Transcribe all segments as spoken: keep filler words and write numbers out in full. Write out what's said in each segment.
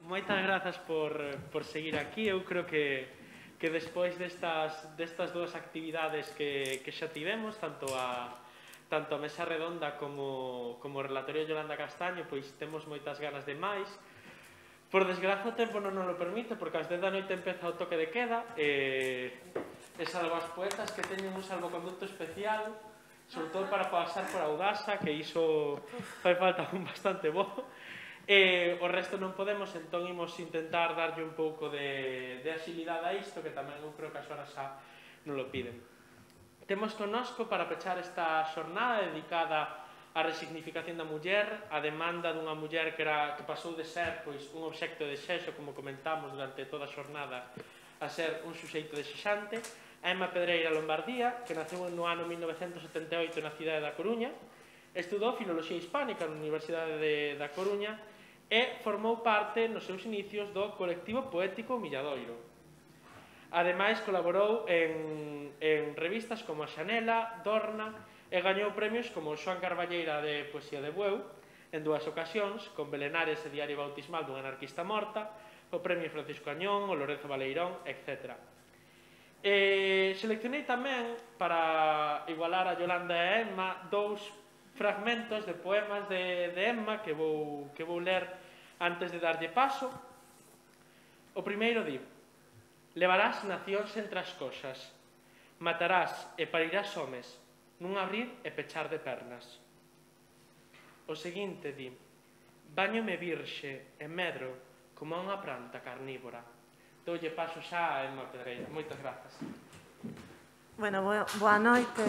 moitas grazas por, por seguir aquí. Eu creo que, que despois destas, destas dúas actividades que, que xa tivemos, tanto a, tanto a mesa redonda como, como o relatorio de Yolanda Castaño, pois temos moitas ganas de máis. Por desgraza o tempo non nos lo permite, porque ás dez da noite empeza o toque de queda, e, e salvo as poetas que teñen un salvoconducto especial, sobre todo para pasar por Audasa, que iso fai falta un bastante bo. E o resto non podemos, entón imos intentar darlle un pouco de, de agilidade a isto, que tamén eu creo que as horas xa non lo piden. Temos connosco para pechar esta xornada dedicada á resignificación da muller, a demanda dunha muller que, era, que pasou de ser pois, un obxecto de sexo, como comentamos durante toda a xornada, a ser un suxeito desexante, a Emma Pedreira Lombardía, que naceu no ano mil novecentos setenta e oito na cidade da Coruña, estudou Filoloxía Hispánica na Universidade de, da Coruña e formou parte nos seus inicios do colectivo poético Milladoiro. Ademais, colaborou en, en revistas como a Xanela, Dorna, e gañou premios como o Xoán Carballeira de Poesía de Bueu, en dúas ocasións, con Belenares e Diario Bautismal dunha anarquista morta, o Premio Francisco Añón, o Lorenzo Baleirón, etcétera. E seleccionei tamén, para igualar a Yolanda e a Emma, dous fragmentos de poemas de, de Emma que vou, que vou ler antes de darlle paso. O primeiro di: levarás nacións entre as cosas, matarás e parirás homes, nun abrir e pechar de pernas. O seguinte di: bañome virxe e medro como a unha planta carnívora. Doulle paso xa a Emma Pedreira. Moitas grazas. Bueno, boa noite.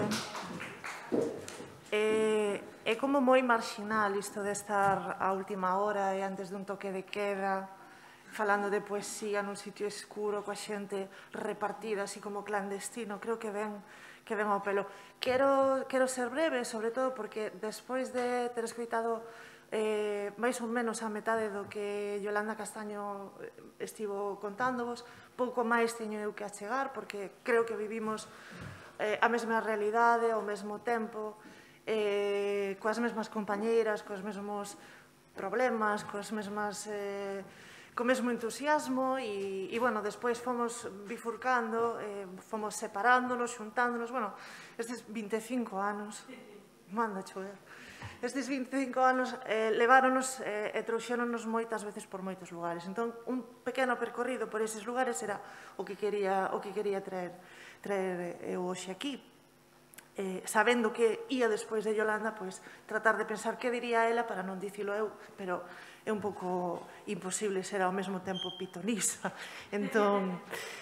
É, é como moi marxinal isto de estar a última hora e antes dun toque de queda falando de poesía nun sitio escuro coa xente repartida así como clandestino. Creo que ven, que ven ao pelo. Quero, quero ser breve, sobre todo porque despois de ter escoitado eh, máis ou menos a metade do que Yolanda Castaño estivo contándovos, pouco máis teño eu que achegar, porque creo que vivimos eh, a mesma realidade, ao mesmo tempo, eh, coas mesmas compañeiras, coas mesmos problemas, coas mesmas... Eh, co mesmo entusiasmo e, e bueno, despois fomos bifurcando, eh, fomos separándonos, xuntándonos, bueno, estes vinte e cinco anos, manda chover, estes vinte e cinco anos eh, leváronos eh, e trouxéronos moitas veces por moitos lugares. Entón, un pequeno percorrido por eses lugares era o que quería, o que quería traer, traer eu hoxe aquí. Eh, sabendo que ia despois de Yolanda, pois, tratar de pensar que diría ela para non dicilo eu, pero é un pouco imposible ser ao mesmo tempo pitonisa. Entón,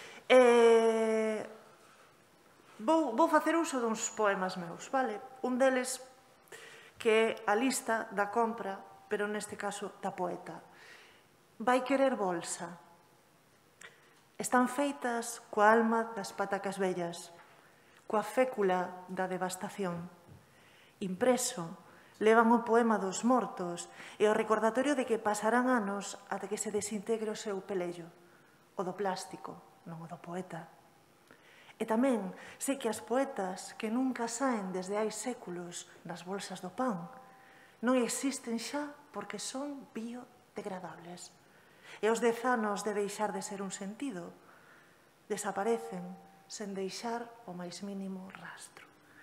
eh, vou, vou facer uso duns poemas meus, vale? Un deles que é a lista da compra, pero neste caso da poeta. Vai querer bolsa. Están feitas coa alma das patacas vellas, coa fécula da devastación. Impreso, levan o poema dos mortos e o recordatorio de que pasarán anos ata que se desintegre o seu pelello, o do plástico, non o do poeta. E tamén sei que as poetas que nunca saen desde hai séculos das bolsas do pan non existen xa porque son biodegradables. E os dez anos de deixar de ser un sentido desaparecen sen deixar o máis mínimo rastro.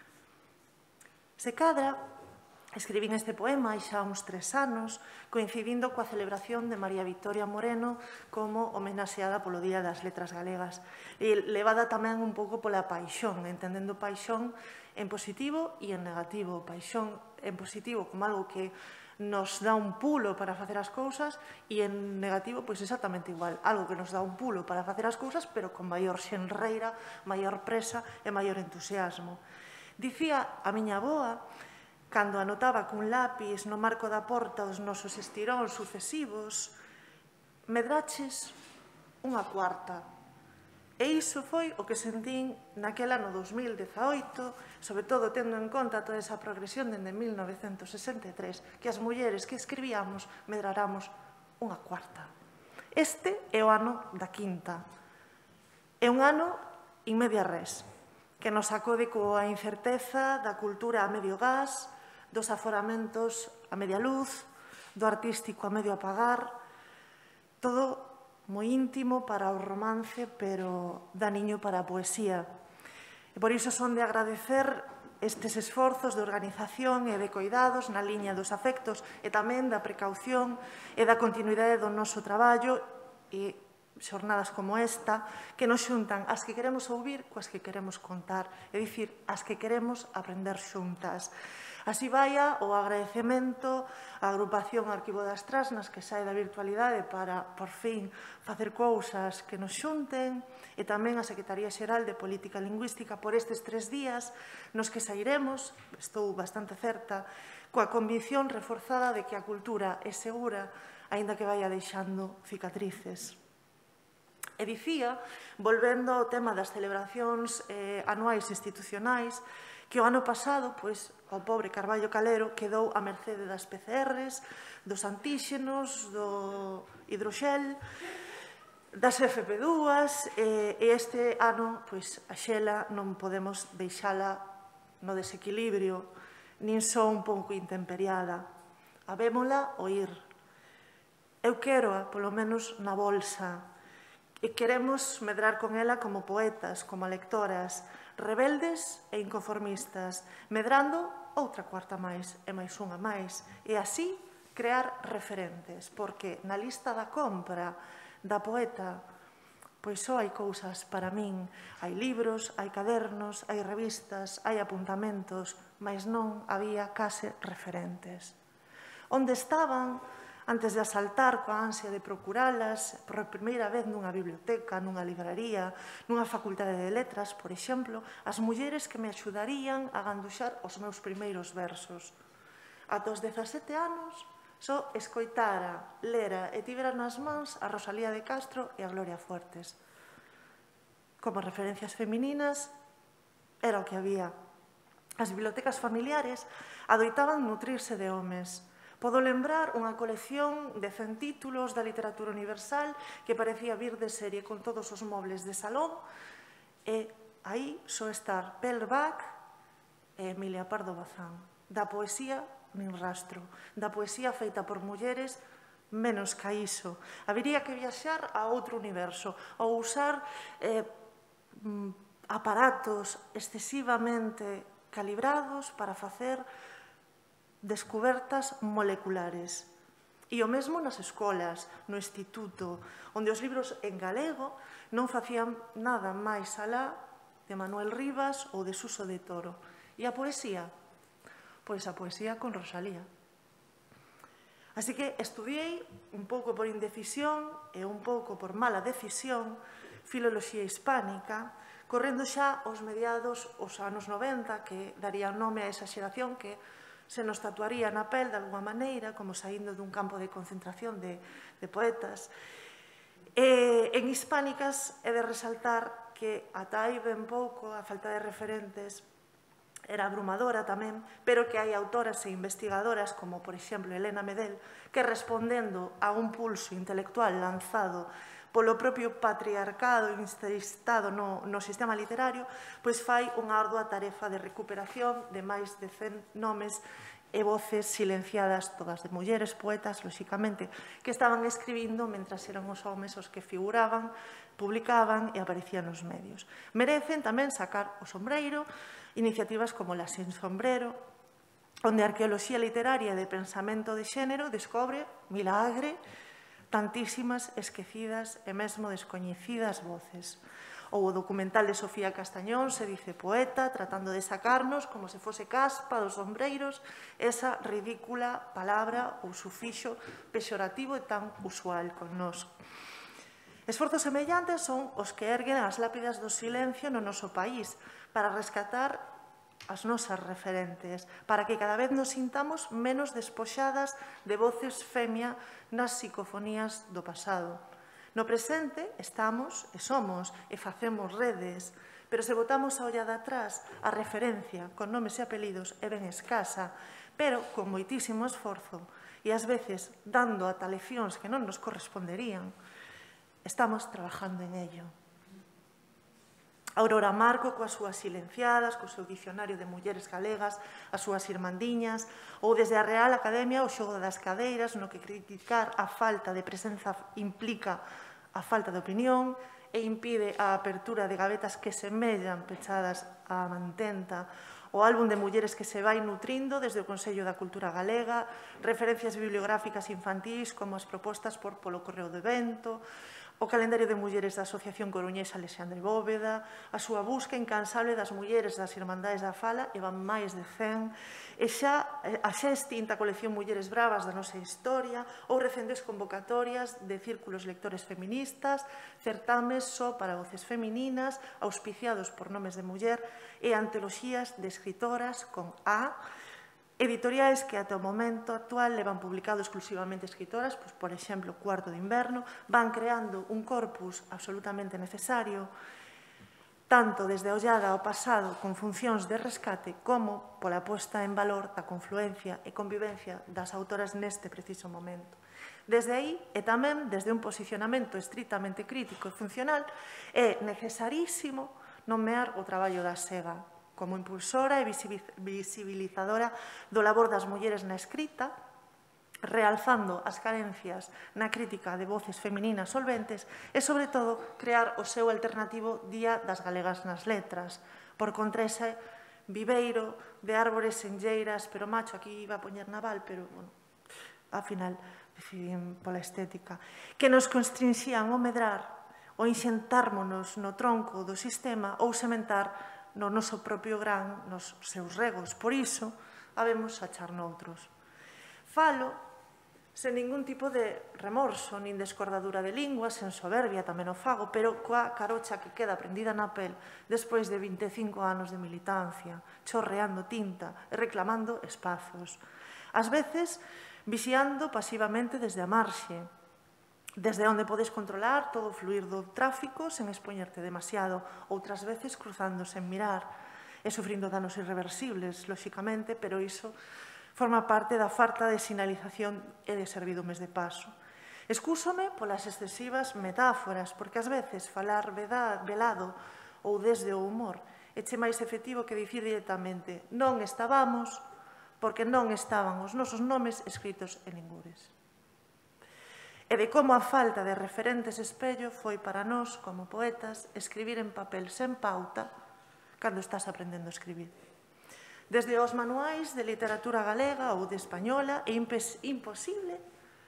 Se cadra, escribín este poema hai xa uns tres anos, coincidindo coa celebración de María Victoria Moreno como homenaxeada polo Día das Letras Galegas, e levada tamén un pouco pola paixón, entendendo paixón en positivo e en negativo. Paixón en positivo como algo que nos dá un pulo para facer as cousas e en negativo, pois exactamente igual, algo que nos dá un pulo para facer as cousas, pero con maior xenreira, maior presa e maior entusiasmo. Dicía a miña avoa, cando anotaba cun lápis no marco da porta os nosos estiróns sucesivos, medraches unha cuarta. E iso foi o que sentín naquel ano dos mil dezaoito, sobre todo tendo en conta toda esa progresión dende mil novecentos sesenta e tres, que as mulleres que escribíamos medraramos unha cuarta. Este é o ano da quinta. É un ano in media res, que nos acode coa incerteza da cultura a medio gas, dos aforamentos a media luz, do artístico a medio apagar, todo moi íntimo para o romance, pero daniño para a poesía. E por iso son de agradecer estes esforzos de organización e de coidados na liña dos afectos e tamén da precaución e da continuidade do noso traballo e xornadas como esta que nos xuntan as que queremos ouvir coas que queremos contar, é dicir, as que queremos aprender xuntas. Así vaia o agradecemento á agrupación Arquivo das Trasnas que sae da virtualidade para, por fin, facer cousas que nos xunten e tamén a Secretaría Xeral de Política Lingüística por estes tres días nos que sairemos, estou bastante certa, coa convicción reforzada de que a cultura é segura, aínda que vaia deixando cicatrices. E dicía, volvendo ao tema das celebracións eh, anuais institucionais, que o ano pasado, pois, o pobre Carballo Calero quedou a mercede das P C Rs, dos antíxenos, do hidroxel, das F P dúas, e, e este ano, pois, a Xela non podemos deixala no desequilibrio, nin só un pouco intemperiada. Habémola oír. Eu quero, polo menos, na bolsa, e queremos medrar con ela como poetas, como lectoras, rebeldes e inconformistas, medrando outra cuarta máis e máis unha máis, e así crear referentes, porque na lista da compra da poeta, pois só hai cousas para min, hai libros, hai cadernos, hai revistas, hai apuntamentos, mas non había case referentes. Onde estaban antes de asaltar coa ansia de procuralas por primeira vez nunha biblioteca, nunha libraría, nunha facultade de letras, por exemplo, as mulleres que me axudarían a ganduxar os meus primeiros versos. Ata os dezasete anos, só escoitara, lera e tivera nas mans a Rosalía de Castro e a Gloria Fuertes. Como referencias femininas, era o que había. As bibliotecas familiares adoitaban nutrirse de homes. Podo lembrar unha colección de cen títulos da literatura universal que parecía vir de serie con todos os mobles de salón e aí só estar Pel Bach e Emilia Pardo Bazán. Da poesía, nin rastro. Da poesía feita por mulleres, menos ca iso. Habería que viaxar a outro universo ou usar eh, aparatos excesivamente calibrados para facer descubertas moleculares. E o mesmo nas escolas, no instituto, onde os libros en galego non facían nada máis alá de Manuel Rivas ou de Suso de Toro. E a poesía? Pois a poesía con Rosalía. Así que estudiei un pouco por indecisión e un pouco por mala decisión filoloxía hispánica, correndo xa os mediados os anos noventa, que darían nome a esa xeración que se nos tatuaría na pel de alguma maneira, como saindo dun campo de concentración de, de poetas. E en hispánicas he de resaltar que ata aí ben pouco a falta de referentes era abrumadora tamén, pero que hai autoras e investigadoras, como por exemplo Elena Medel, que respondendo a un pulso intelectual lanzado polo propio patriarcado instaurado no, no sistema literario, pois fai unha ardua tarefa de recuperación de máis de cen nomes e voces silenciadas, todas de mulleres, poetas, lóxicamente, que estaban escribindo mentras eran os homes os que figuraban, publicaban e aparecían nos medios. Merecen tamén sacar o sombreiro iniciativas como La Sin Sombrero, onde a arqueoloxía literaria de pensamento de xénero descobre, milagre, tantísimas esquecidas e mesmo descoñecidas voces. Ou o documental de Sofía Castañón, Se dice poeta, tratando de sacarnos, como se fose caspa dos sombreiros, esa ridícula palabra ou sufixo pexorativo e tan usual con nós. Esforzos semellantes son os que erguen as lápidas do silencio no noso país para rescatar as nosas referentes, para que cada vez nos sintamos menos despoxadas de voces femia nas psicofonías do pasado. No presente estamos e somos e facemos redes, pero se botamos a ollada atrás, a referencia con nomes e apelidos é ben escasa, pero con moitísimo esforzo e ás veces dando ata leccións que non nos corresponderían, estamos trabajando en ello. Aurora Marco coas súas silenciadas, co seu dicionario de mulleres galegas, as súas irmandiñas, ou desde a Real Academia o xogo das cadeiras, no que criticar a falta de presenza implica a falta de opinión e impide a apertura de gavetas que semellan pechadas á mantenta, o álbum de mulleres que se vai nutrindo desde o Consello da Cultura Galega, referencias bibliográficas infantís como as propostas por Polo Correo do Vento, o calendario de mulleres da Asociación Coruñesa Alexandre Bóveda, a súa busca incansable das mulleres das Irmandades da Fala, e van máis de cen, e xa a xa extinta colección Mulleres Bravas da nosa historia, ou recentes convocatorias de círculos lectores feministas, certames só para voces femininas, auspiciados por nomes de muller, e antoloxías de escritoras con A, editoriais que ata o momento actual levan publicado exclusivamente escritoras, pois, por exemplo, Cuarto de Inverno, van creando un corpus absolutamente necesario, tanto desde a ollada ao pasado con funcións de rescate como pola posta en valor da confluencia e convivencia das autoras neste preciso momento. Desde aí, e tamén desde un posicionamento estritamente crítico e funcional, é necesarísimo nomear o traballo da SEGA como impulsora e visibilizadora do labor das mulleres na escrita, realzando as carencias na crítica de voces femininas solventes e, sobre todo, crear o seu alternativo Día das Galegas nas Letras, por contra ese viveiro de árbores enlleiras, pero macho, aquí iba a poñer naval, pero, bueno, ao final decidín pola estética, que nos constrinxían o medrar, ou inxentármonos no tronco do sistema ou sementar no noso propio gran, nos seus regos. Por iso, habemos achar noutros. Falo sen ningún tipo de remorso, nin descordadura de lingua, sen soberbia, tamén o fago, pero coa carocha que queda prendida na pel despois de vinte e cinco anos de militancia, chorreando tinta e reclamando espazos. Ás veces, vixiando pasivamente desde a marxe, desde onde podes controlar todo o fluir do tráfico sen expoñerte demasiado, outras veces cruzando sen mirar e sufrindo danos irreversibles, lóxicamente, pero iso forma parte da falta de sinalización e de servidumes de paso. Excúsome polas excesivas metáforas, porque ás veces falar velado ou desde o humor é che máis efectivo que dicir directamente non estábamos, porque non estaban os nosos nomes escritos en ningures. E de como a falta de referentes espello foi para nós, como poetas, escribir en papel sen pauta cando estás aprendendo a escribir. Desde os manuais de literatura galega ou de española é imposible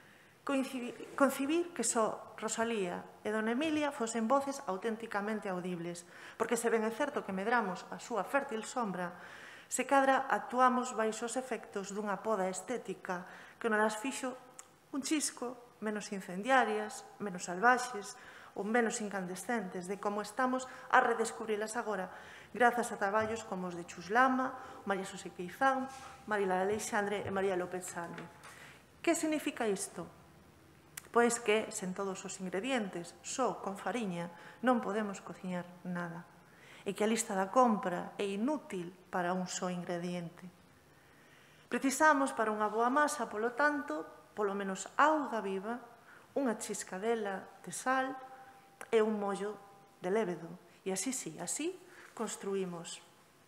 concibir que só Rosalía e Dona Emilia fosen voces auténticamente audibles, porque se ben é certo que medramos a súa fértil sombra, se cadra actuamos baixo os efectos dunha poda estética que nos las fixo un chisco menos incendiarias, menos salvaxes ou menos incandescentes, de como estamos a redescubrilas agora, grazas a traballos como os de Chus Lama, María Xosé Queizán, Marila Alexandre e María López Sánchez. Que significa isto? Pois que, sen todos os ingredientes, só con fariña, non podemos cociñar nada. E que a lista da compra é inútil para un só ingrediente. Precisamos para unha boa masa, polo tanto, polo menos auga viva, unha chiscadela de sal e un mollo de lévedo. E así, sí, así construímos.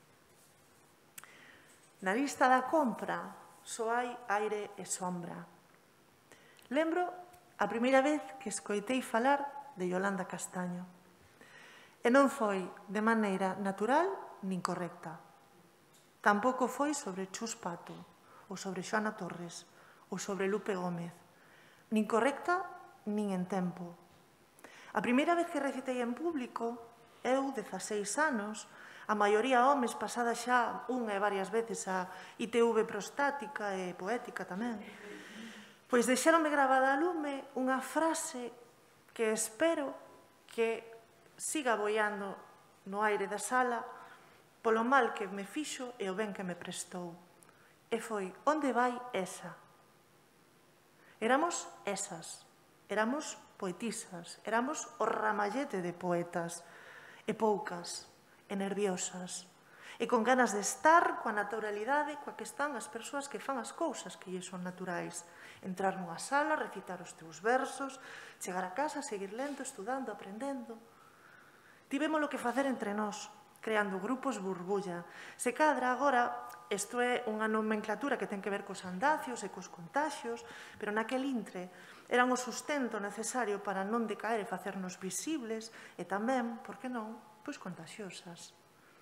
Na lista da compra só hai aire e sombra. Lembro a primeira vez que escoitei falar de Yolanda Castaño. E non foi de maneira natural nin correcta. Tampouco foi sobre Chus Pato ou sobre Xoana Torres ou sobre Lupe Gómez, nin correcta, nin en tempo. A primeira vez que recitei en público, eu, dezaseis anos, a maioría homes, pasada xa unha e varias veces a I T V prostática e poética tamén, pois deixaronme gravada a lume unha frase que espero que siga boiando no aire da sala polo mal que me fixo e o ben que me prestou. E foi, onde vai esa? Éramos esas, éramos poetisas, éramos o ramallete de poetas, e poucas, e nerviosas, e con ganas de estar coa naturalidade coa que están as persoas que fan as cousas que lle son naturais. Entrar nunha sala, recitar os teus versos, chegar a casa, seguir lento, estudando, aprendendo. tivemos que facer entre nós, creando grupos burbulla. Se cadra agora, isto é unha nomenclatura que ten que ver cos andacios e cos contaxios, pero naquel intre eran o sustento necesario para non decaer e facernos visibles e tamén, por que non, pois contaxiosas.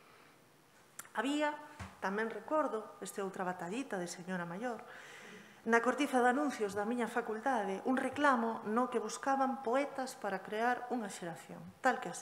Había, tamén recordo, este outra batallita de señora maior, na cortiza de anuncios da miña facultade, un reclamo no que buscaban poetas para crear unha xeración, tal que así.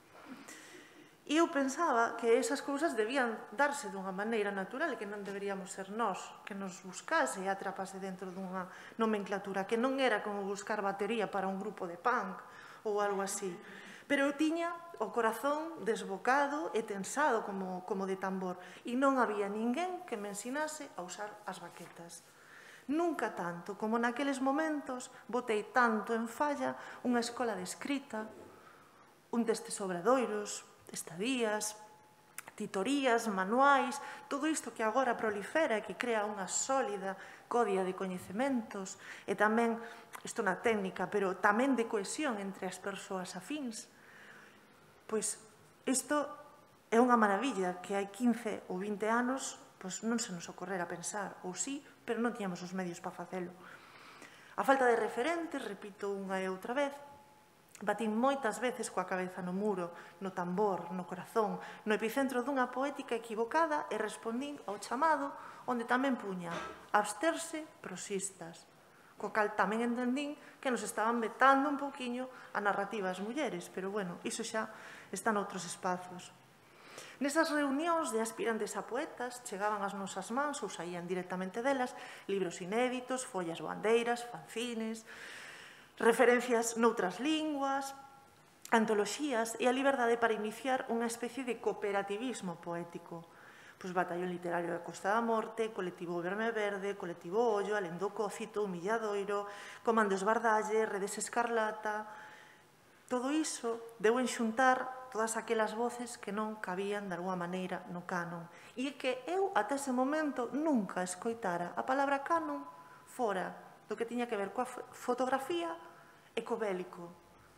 E eu pensaba que esas cousas debían darse dunha maneira natural e que non deberíamos ser nós que nos buscase e atrapase dentro dunha nomenclatura, que non era como buscar batería para un grupo de punk ou algo así. Pero eu tiña o corazón desbocado e tensado como, como de tambor e non había ninguén que me ensinase a usar as baquetas. Nunca tanto como naqueles momentos botei tanto en falla unha escola de escrita, un destes obradoiros, estadías, titorías, manuais, todo isto que agora prolifera e que crea unha sólida codia de coñecementos e tamén, isto na técnica, pero tamén de cohesión entre as persoas afíns. Pois isto é unha maravilla que hai quince ou vinte anos pois non se nos ocorrera pensar, ou sí, pero non tiñamos os medios para facelo. A falta de referentes, repito unha e outra vez, batín moitas veces coa cabeza no muro, no tambor, no corazón, no epicentro dunha poética equivocada e respondín ao chamado onde tamén puña absterse prosistas, co cal tamén entendín que nos estaban vetando un pouquiño a narrativa das mulleres, pero bueno, iso xa está noutros espazos. Nesas reunións de aspirantes a poetas chegaban ás nosas mans ou saían directamente delas libros inéditos, follas bandeiras, fanzines, referencias noutras linguas, antoloxías e a liberdade para iniciar unha especie de cooperativismo poético. Pois Batallón Literario da Costa da Morte, Colectivo Verme Verde, Colectivo Ollo, Alén do Cócito, Milladoiro, Comando Esbardalle, Redes Escarlata. Todo iso deu en xuntar todas aquelas voces que non cabían de alguma maneira no canon. E que eu, ata ese momento, nunca escoitara a palabra canon fora do que tiña que ver coa fotografía e co bélico.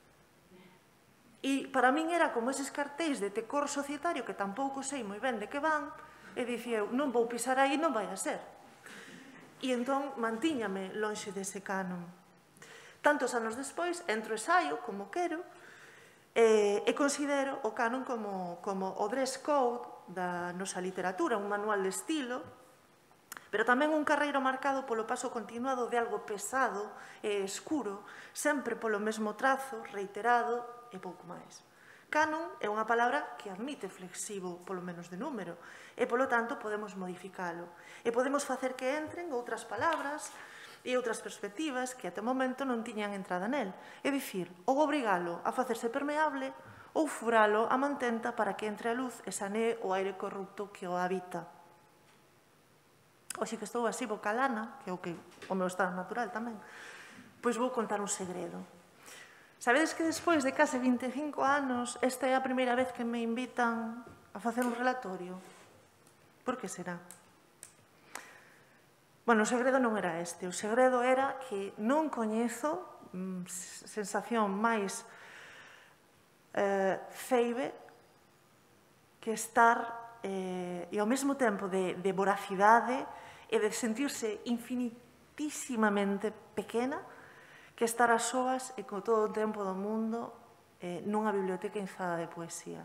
E para min era como eses cartéis de tecor societario que tampouco sei moi ben de que van, e dicía eu, non vou pisar aí, non vai a ser. E entón mantíñame lonxe dese canon. Tantos anos despois, entro e saio, como quero, e, e considero o canon como, como o dress code da nosa literatura, un manual de estilo, pero tamén un carreiro marcado polo paso continuado de algo pesado e escuro, sempre polo mesmo trazo, reiterado e pouco máis. Canon é unha palabra que admite flexivo, polo menos de número, e polo tanto podemos modificalo. E podemos facer que entren outras palabras e outras perspectivas que até o momento non tiñan entrada nel. É dicir, ou obrigalo a facerse permeable ou furalo a mantenta para que entre a luz e sanee o aire corrupto que o habita. Oxe que estou así bocalana, que é o que o meu estado natural tamén, pois vou contar un segredo. Sabedes que despois de case vinte e cinco anos, esta é a primeira vez que me invitan a facer un relatorio? Por que será? Bueno, o segredo non era este. O segredo era que non coñezo mmm, sensación máis eh, feibe que estar eh, e ao mesmo tempo de, de voracidade e de sentirse infinitísimamente pequena que estar a soas e con todo o tempo do mundo eh, nunha biblioteca inzada de poesía.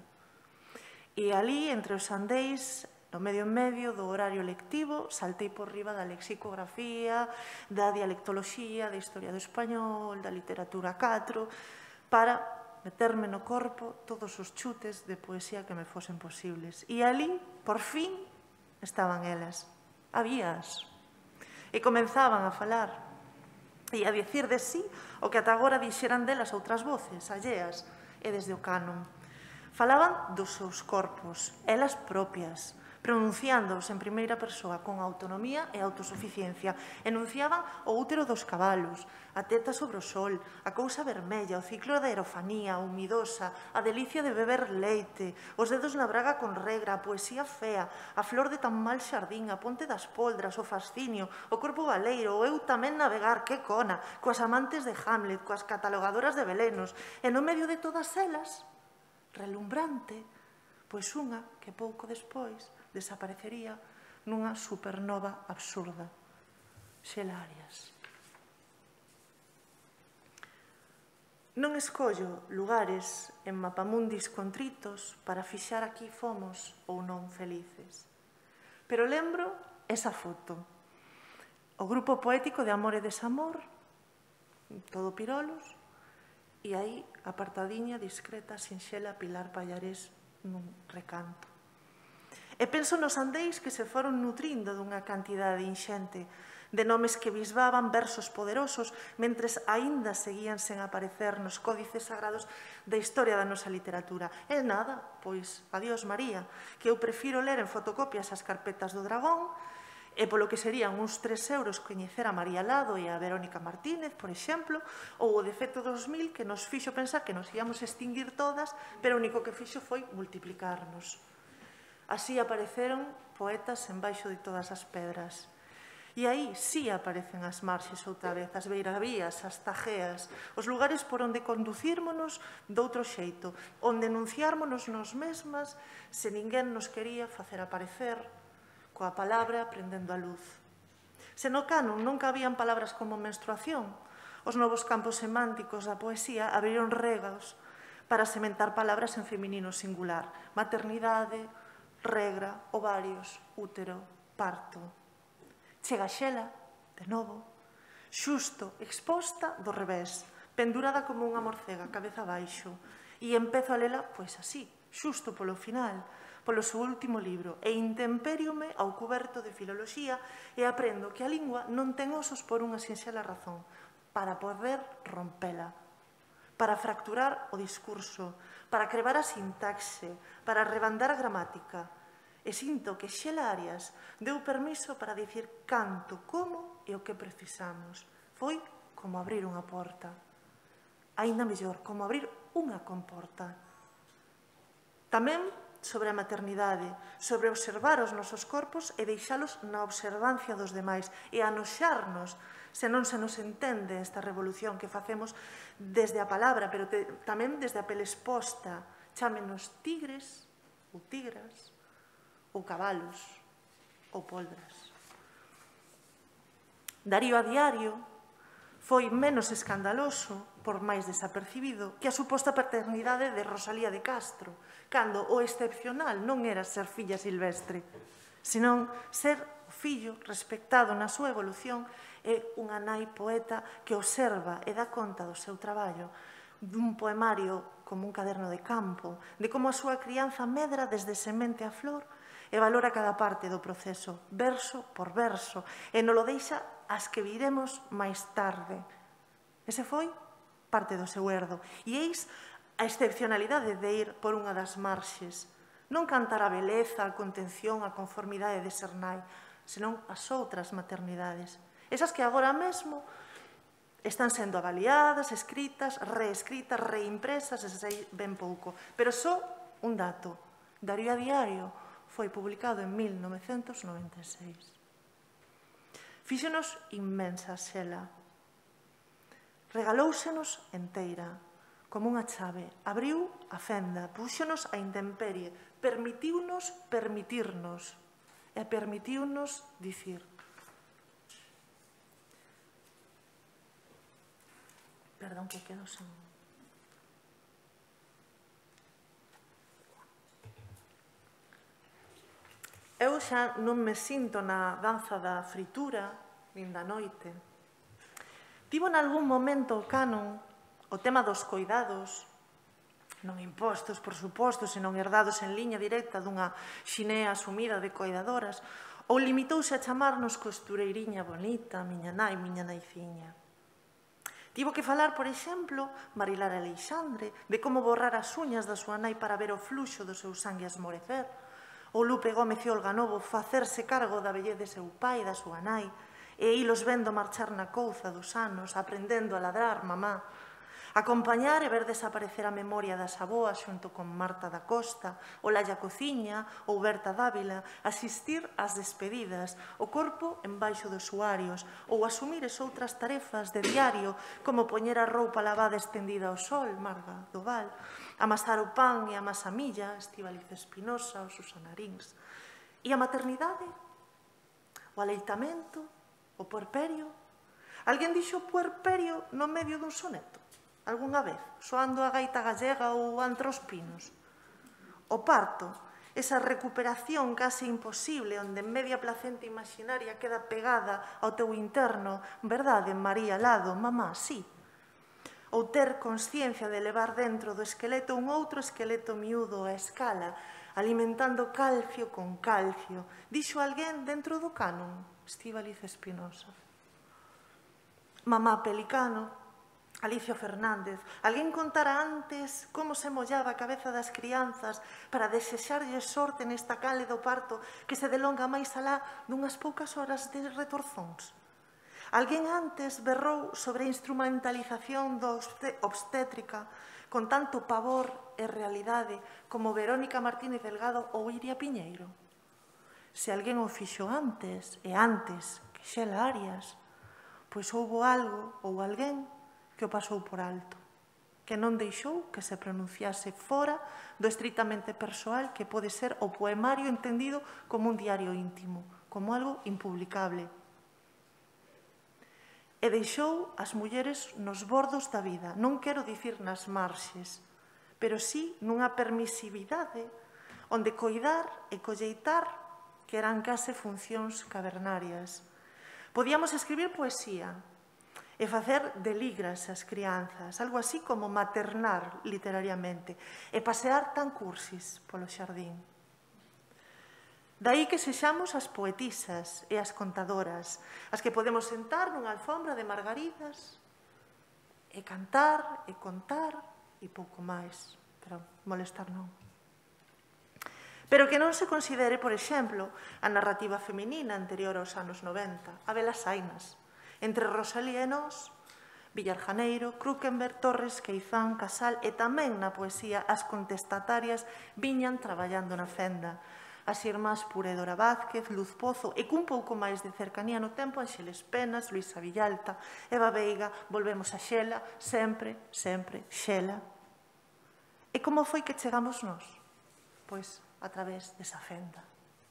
E ali, entre os andeis, no medio en medio do horario lectivo, saltei por riba da lexicografía, da dialectoloxía, da historia do español, da literatura catro, para meterme no corpo todos os chutes de poesía que me fosen posibles. E ali, por fin, estaban elas. Habías. E comenzaban a falar e a dicir de sí o que ata agora dixeran delas outras voces, alleas, e desde o canon. Falaban dos seus corpos, elas propias, pronunciándoos en primeira persoa con autonomía e autosuficiencia. Enunciaban o útero dos cabalos, a teta sobre o sol, a cousa vermella, o ciclo da aerofanía, a humidosa, a delicia de beber leite, os dedos na braga con regra, a poesía fea, a flor de tan mal xardín, a ponte das poldras, o fascinio, o corpo baleiro, o eu tamén navegar, que cona, coas amantes de Hamlet, coas catalogadoras de velenos, e no medio de todas elas relumbrante, pois unha que pouco despois desaparecería nunha supernova absurda. Xela Arias. Non escollo lugares en mapamundis contritos para fixar aquí fomos ou non felices. Pero lembro esa foto. O grupo poético de Amor e Desamor, todo pirolos, e aí apartadiña, discreta, sinxela Pilar Pallarés nun recanto. E penso nos andeis que se foron nutrindo dunha cantidade inxente de nomes que bisbaban versos poderosos mentres aínda seguían sen aparecer nos códices sagrados da historia da nosa literatura. E nada, pois, adiós María, que eu prefiro ler en fotocopias as carpetas do Dragón e polo que serían uns tres euros coñecer a María Lado e a Verónica Martínez, por exemplo, ou o Defecto dos mil que nos fixo pensar que nos íamos extinguir todas, pero o único que fixo foi multiplicarnos. Así apareceron poetas embaixo de todas as pedras. E aí sí aparecen as marxes outra vez, as beiravías, as tajeas, os lugares por onde conducírmonos doutro xeito, onde enunciármonos nos mesmas se ninguén nos quería facer aparecer, coa palabra prendendo a luz. Se no canon non cabían palabras como menstruación, os novos campos semánticos da poesía abriron regaos para sementar palabras en feminino singular, maternidade, regra, ovarios, útero, parto. Chega Xela, de novo, xusto, exposta do revés, pendurada como unha morcega, cabeza abaixo, e empezo a lela, pois así, xusto polo final, polo seu último libro, e intempériome ao cuberto de filoloxía e aprendo que a lingua non ten osos por unha sinxela razón, para poder rompela, para fracturar o discurso, para crevar a sintaxe, para rebandar a gramática. E sinto que Xela Arias deu permiso para dicir canto, como e o que precisamos. Foi como abrir unha porta. Aínda mellor, como abrir unha comporta. Tamén sobre a maternidade, sobre observar os nosos corpos e deixalos na observancia dos demais e anoxarnos se non se nos entende esta revolución que facemos desde a palabra, pero te, tamén desde a pele exposta. Chámenos tigres ou tigras, ou cabalos, ou polvras. Darío a diario foi menos escandaloso, por máis desapercibido, que a suposta paternidade de Rosalía de Castro, cando o excepcional non era ser filla silvestre, senón ser o fillo respectado na súa evolución e unha nai poeta que observa e dá conta do seu traballo, dun poemario como un caderno de campo, de como a súa crianza medra desde semente a flor e valora cada parte do proceso, verso por verso, e non lo deixa as que viremos máis tarde. Ese foi parte do seu herdo. E eis a excepcionalidade de ir por unha das marxes. Non cantar a beleza, a contención, a conformidade de ser nai, senón as outras maternidades. Esas que agora mesmo están sendo avaliadas, escritas, reescritas, reimpresas, e se sei ben pouco. Pero só un dato. Darío a diario foi publicado en mil novecentos noventa e seis. Fíxenos inmensa Xela. Regalóusenos enteira, como unha chave. Abriu a fenda, púxonos a intemperie, permitiunos permitirnos e permitiunos dicir. Perdón, que quedo sen... Eu xa non me sinto na danza da fritura, nin da noite. Tivo nalgún momento o canon o tema dos coidados, non impostos, por suposto, senón herdados en liña directa dunha xinea asumida de coidadoras, ou limitouse a chamarnos costureiriña bonita, miña nai, miña naiciña. Tivo que falar, por exemplo, Marilar Aleixandre, de como borrar as uñas da súa nai para ver o fluxo do seu sangue esmorecer, ou Lupe Gómez e Olga Novo facerse cargo da vellez de seu pai e da súa nai, e ilos vendo marchar na couza dos anos, aprendendo a ladrar mamá. Acompañar e ver desaparecer a memoria das aboas xunto con Marta da Costa, Olalla Cociña ou Berta Dávila, asistir ás despedidas, o corpo embaixo dos usuarios ou asumir es outras tarefas de diario como poñer a roupa lavada estendida ao sol, Marga Doval, amasar o pan e a masamilla, Estíbaliz Espinosa ou Susana Rins. E a maternidade? O aleitamento? O puerperio? Alguén dixo puerperio no medio dun soneto? Algúnha vez, soando a gaita gallega ou antra os pinos? O parto, esa recuperación case imposible onde media placenta imaginaria queda pegada ao teu interno, verdade, María Lado, mamá, sí. Ou ter consciencia de levar dentro do esqueleto un outro esqueleto miúdo a escala, alimentando calcio con calcio. Dixo alguén dentro do canon, Estíbaliz Espinosa. Mamá Pelicano, Alicia Fernández, alguén contara antes como se mollaba a cabeza das crianzas para desexarlle sorte nesta cale do parto que se delonga máis alá dunhas poucas horas de retorzóns. Alguén antes berrou sobre a instrumentalización da obstétrica con tanto pavor e realidade como Verónica Martínez Delgado ou Iria Piñeiro. Se alguén o fixo antes e antes que Xela Arias, pois houbo algo ou alguén que o pasou por alto, que non deixou que se pronunciase fora do estritamente persoal que pode ser o poemario entendido como un diario íntimo, como algo impublicable. E deixou as mulleres nos bordos da vida, non quero dicir nas marxes, pero sí nunha permisividade onde coidar e colleitar que eran case funcións cavernarias. Podíamos escribir poesía, e facer deligras ás crianzas, algo así como maternar literariamente, e pasear tan cursis polo xardín. Daí que sexamos as poetisas e as contadoras, as que podemos sentar nunha alfombra de margaridas e cantar e contar e pouco máis, pero molestar non. Pero que non se considere, por exemplo, a narrativa feminina anterior aos anos noventa, a Velas Ainas, entre Rosalía e nós, Villar Janeiro, Krukenberg, Torres, Queizán, Casal e tamén na poesía as contestatarias viñan traballando na fenda. As irmás Puredora Vázquez, Luz Pozo e cun pouco máis de cercanía no tempo Ánxeles Penas, Luisa Villalta, Eva Veiga, volvemos a Xela, sempre, sempre, Xela. E como foi que chegamos nós? Pois a través desa fenda.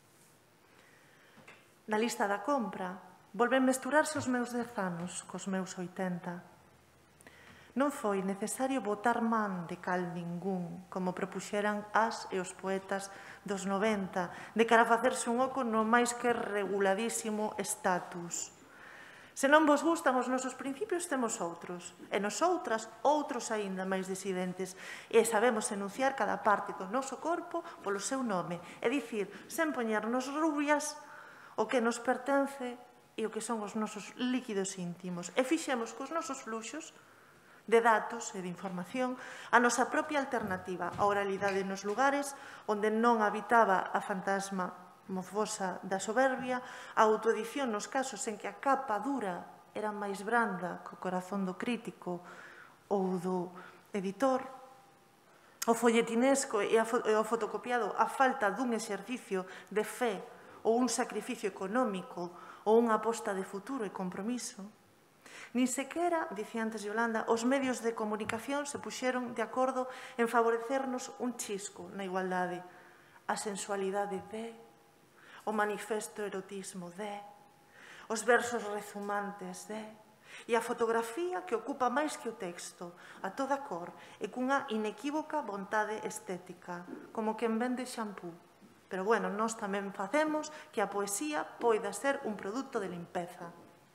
Na lista da compra, volven mesturarse os meus dez anos cos meus oitenta. Non foi necesario botar man de cal ningún, como propuxeran as e os poetas dos noventa, de cara a facerse un oco no máis que reguladísimo status. Se non vos gustan os nosos principios, temos outros, e nosoutras, outros aínda máis disidentes, e sabemos enunciar cada parte do noso corpo polo seu nome, é dicir, sen poñernos rubias o que nos pertence e o que son os nosos líquidos íntimos. E fixemos cos nosos fluxos de datos e de información a nosa propia alternativa, a oralidade nos lugares onde non habitaba a fantasma mofosa da soberbia, a autoedición nos casos en que a capa dura era máis branda co corazón do crítico ou do editor, o folletinesco e o fotocopiado a falta dun exercicio de fe ou un sacrificio económico ou unha aposta de futuro e compromiso. Nin sequera, dicía antes Yolanda, os medios de comunicación se puxeron de acordo en favorecernos un chisco na igualdade. A sensualidade de, o manifesto erotismo de, os versos rezumantes de, e a fotografía que ocupa máis que o texto, a toda cor e cunha inequívoca vontade estética, como quen vende xampú. Pero, bueno, nós tamén facemos que a poesía poida ser un produto de limpeza.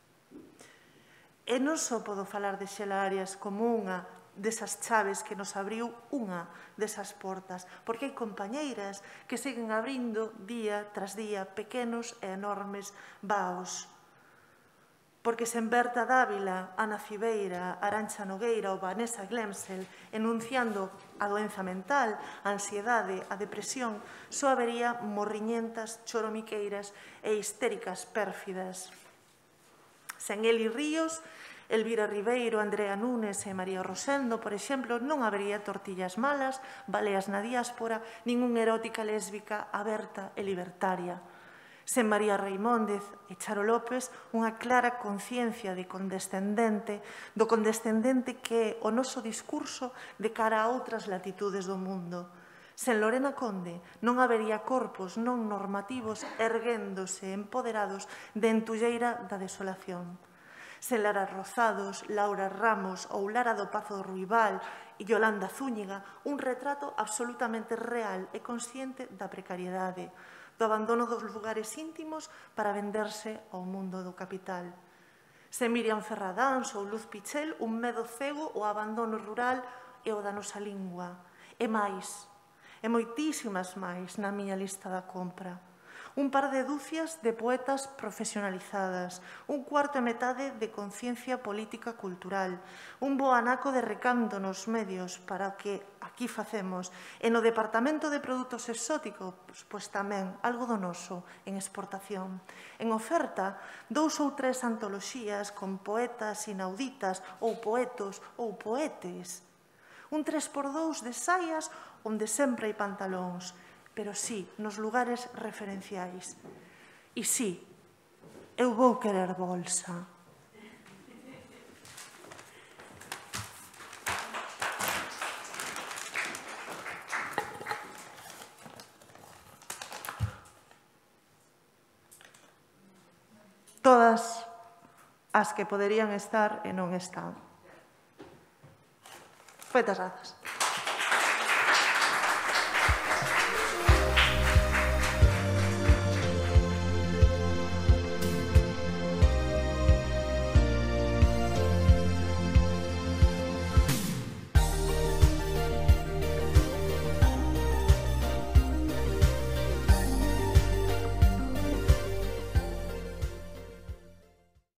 E non só podo falar de Xela Arias como unha desas chaves que nos abriu unha desas portas, porque hai compañeiras que seguen abrindo día tras día pequenos e enormes vaos. Porque sen Berta Dávila, Ana Cibeira, Arantxa Nogueira ou Vanessa Glemsel enunciando a doenza mental, a ansiedade, a depresión, só habería morriñentas, choromiqueiras e histéricas pérfidas. Sen Eli Ríos Elvira Ribeiro, Andrea Nunes e María Rosendo, por exemplo, non habería tortillas malas, baleas na diáspora, nin unha erótica lésbica aberta e libertaria. Sen María Reimóndez e Charo López, unha clara conciencia de condescendente, do condescendente que é o noso discurso de cara a outras latitudes do mundo. Sen Lorena Conde non habería corpos non normativos erguéndose empoderados de entulleira da desolación. Sen Lara Rozados, Laura Ramos ou Lara do Pazo Ruibal e Yolanda Zúñiga, un retrato absolutamente real e consciente da precariedade, do abandono dos lugares íntimos para venderse ao mundo do capital. Sen Miriam Ferradáns ou Luz Pichel, un medo cego ao abandono rural e ao da nosa lingua. E máis, e moitísimas máis na miña lista da compra. Un par de dúcias de poetas profesionalizadas, un cuarto e metade de conciencia política cultural, un bo anaco de recanto nos medios para o que aquí facemos, e no Departamento de Produtos Exóticos, pois tamén algo do noso en exportación. En oferta, dous ou tres antoloxías con poetas inauditas ou poetos ou poetes. Un tres por dous de saias onde sempre hai pantalóns, pero sí, nos lugares referenciais. E sí, eu vou querer bolsa. Todas as que poderían estar e non están. Moitas grazas.